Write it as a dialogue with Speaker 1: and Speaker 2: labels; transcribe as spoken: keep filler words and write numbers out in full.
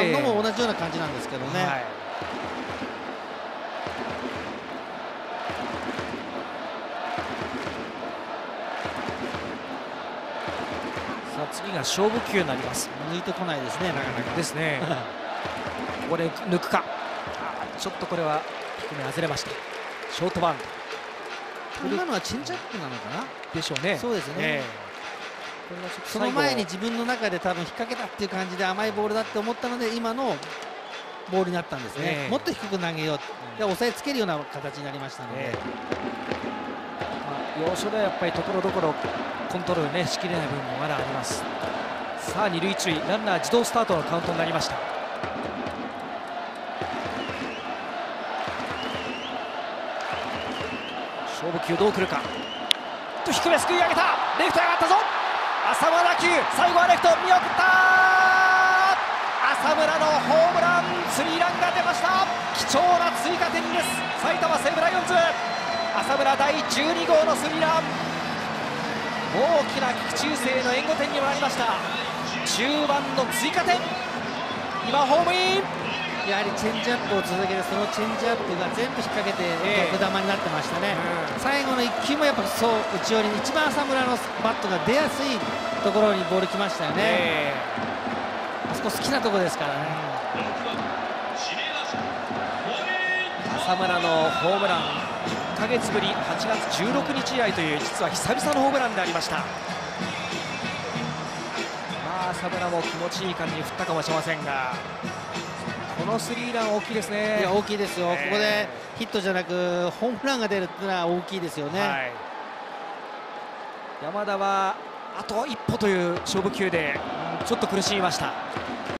Speaker 1: うのも同じような感じなんですけどね。はい、
Speaker 2: さあ次が勝負球になります。
Speaker 1: 抜いてこないですね、なかなか
Speaker 2: ですね。ここで抜くか。ちょっとこれは低め外れました。ショートバウンド。
Speaker 1: 今のはチェンジアップなのかな
Speaker 2: でしょうね。
Speaker 1: そうですね、えー、その前に自分の中で多分引っ掛けたっていう感じで甘いボールだって思ったので今のボールになったんですね、えー、もっと低く投げようで押さえつけるような形になりましたので、え
Speaker 2: ーまあ、要所ではやっぱりところどころコントロール、ね、しきれない部分もまだあります。さあ二塁一塁ランナー自動スタートのカウントになりました。勝負球どうくるか。と低めすくい上げた。レフトへ上がったぞ。浅村打球最後はレフト見送った。浅村のホームランスリーランが出ました。貴重な追加点です。埼玉西武ライオンズ浅村だいじゅうにごうのスリーラン、大きな菊池雄星の援護点にもなりました。中盤の追加点、今ホームイン。
Speaker 1: やはりチェンジアップを続けてそのチェンジアップが全部引っ掛けて逆球になってましたね、えー、最後のいっきゅうもやっぱそう内寄りに一番浅村のバットが出やすいところにボール来ましたよね、えー、あそこ好きなところですからね。
Speaker 2: 浅村のホームランいっかげつぶりはちがつじゅうろくにち以来という実は久々のホームランでありました。まあ浅村も気持ちいい感じに振ったかもしれませんがこのスリーラン大きいですね。
Speaker 1: いや大きいですよ、えー、ここでヒットじゃなくホームランが出るっていうのは大きいですよね、はい、
Speaker 2: 山田はあと一歩という勝負球でちょっと苦しみました。